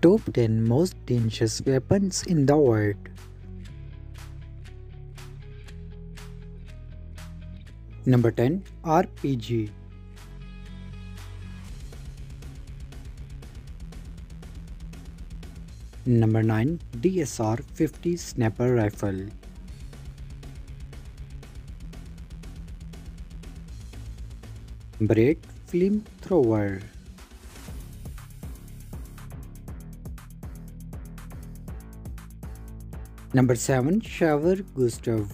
Top 10 most dangerous weapons in the world. Number 10 RPG. Number 9 DSR-50 Sniper Rifle. Number 8 Flamethrower. Number 7 Shower Gustav.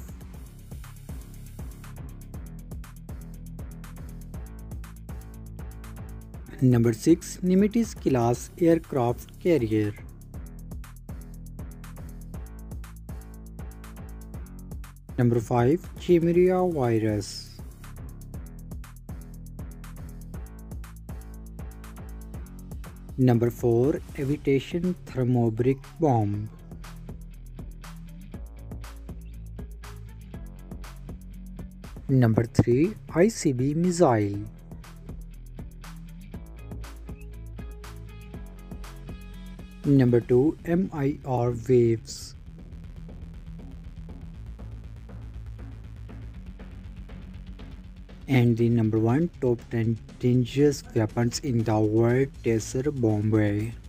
Number 6 Nimitz class aircraft carrier. Number 5 Chimera virus. Number 4 Aviation Thermobaric Bomb. Number 3 ICB missile. Number 2 MIR waves. And the number 1 top 10 dangerous weapons in the world, Bomba.